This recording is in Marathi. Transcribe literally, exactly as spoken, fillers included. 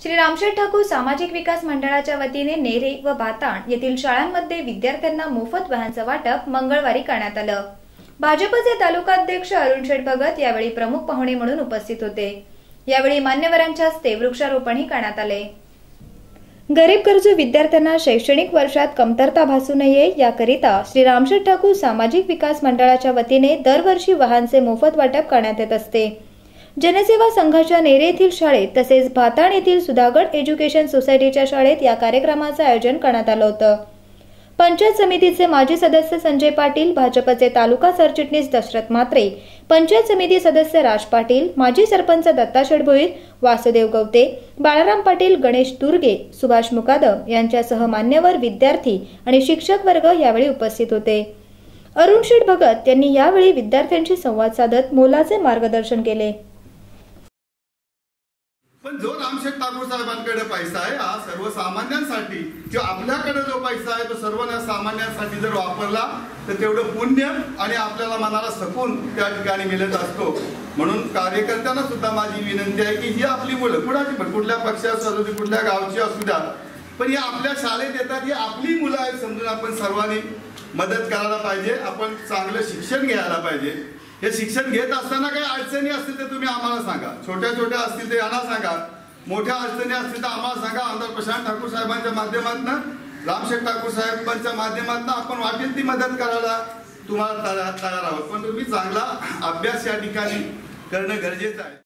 श्री रामशेठ ठाकूर सामाजिक विकास मंडळाच्या वतीने नेरे व भाताण येथील शाळांमध्ये विद्यार्थ्यांना मोफत वाहनांचे वाटप मंगळवारी करण्यात आलं। भाजपचे तालुकाध्यक्ष अरुण शेठ भगत यावेळी प्रमुख पाहुणे म्हणून उपस्थित होते। यावेळी मान्यवरांच्या हस्ते वृक्षारोपणही करण्यात आले। गरीब गरजू विद्यार्थ्यांना शैक्षणिक वर्षात कमतरता भासू नये याकरिता श्री रामशेठ ठाकूर सामाजिक विकास मंडळाच्या वतीने दरवर्षी वाहनांचे मोफत वाटप करण्यात येत असते। जनसेवा संघाच्या नेरे येथील शाळेत तसेच भाताण येथील सुधागड एज्युकेशन सोसायटीच्या शाळेत या कार्यक्रमाचे आयोजन करण्यात आले होते। पंचायत समितीचे माजी सदस्य संजय पाटील, भाजपचे तालुका सरचिटणीस दशरथ म्हात्रे, पंचायत समिती सदस्य राज पाटील, माजी सरपंच दत्ता शेडभोईर, वासुदेव गवते, बाळाराम पाटील, गणेश दुर्गे, सुभाष मुकादम यांच्यासह मान्यवर विद्यार्थी आणि शिक्षक वर्ग यावेळी उपस्थित होते। अरुण शेठ भगत यांनी यावेळी विद्यार्थ्यांशी संवाद साधत मोलाचे मार्गदर्शन केले। पण जो रामशेठ ठाकूर साहेबांकडे पैसा आहे हा सर्वसामान्यांसाठी किंवा आपल्याकडे जो पैसा आहे तो सर्वसामान्यांसाठी जर वापरला तर तेवढं पुण्य आणि आपल्याला मनाला सकून त्या ठिकाणी मिळत असतो। म्हणून कार्यकर्त्यांना सुद्धा माझी विनंती आहे की ही आपली मुलं कुणाची पण कुठल्या पक्षाची असू दे, कुठल्या गावची असू द्या, पण ही आपल्या शाळेत येतात, ही आपली मुलं आहेत समजून आपण सर्वांनी मदत करायला पाहिजे। आपण चांगलं शिक्षण घ्यायला पाहिजे। हे शिक्षण घेत असताना काही अडचणी असतील तर तुम्ही आम्हाला सांगा, छोट्या छोट्या असतील ते यांना सांगा, मोठ्या अडचणी असतील तर आम्हाला सांगा। आमदार प्रशांत ठाकूर साहेबांच्या माध्यमातून, रामशेठ ठाकूर साहेबांच्या माध्यमातून आपण वाटेल ती मदत करायला तुम्हाला तयार आहोत। पण तुम्ही चांगला अभ्यास या ठिकाणी करणं गरजेचं आहे।